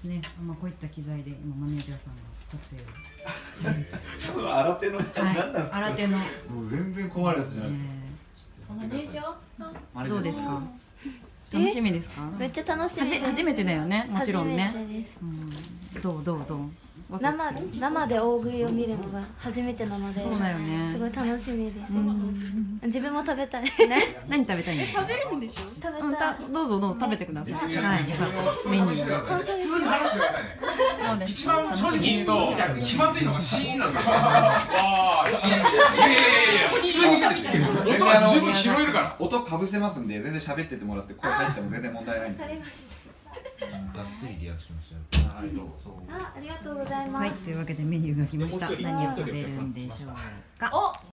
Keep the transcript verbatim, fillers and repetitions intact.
ですね。まあこういった機材で今マネージャーさんが撮影を。 その新手の何なんですか。 新手の。 もう全然困るやつじゃない。 マネージャーさんどうですか。楽しみですか。 めっちゃ楽しみです。 初めてだよね。もちろんね。 初めてです。 うん。どうどうどう。 生生で大食いを見るのが初めてなので、 そうだよね。 すごい楽しみです。自分も食べたい。 何食べたいの？ 食べるんでしょ。 食べたい。 どうぞどうぞ食べてください。はい。メニュー。 本当に。 普通に話してくださいね。一番正直言うと気まずいのがシーンなんですよ。わあシーン。いやいやいやいや普通に喋って。音は十分拾えるから。 音かぶせますんで全然喋っててもらって声入っても全然問題ないんで。 わかりました。 がっつりリアクションしちゃう。 はいどうぞ。 あ、ありがとうございます。 はい、というわけでメニューが来ました。何を食べるんでしょうか。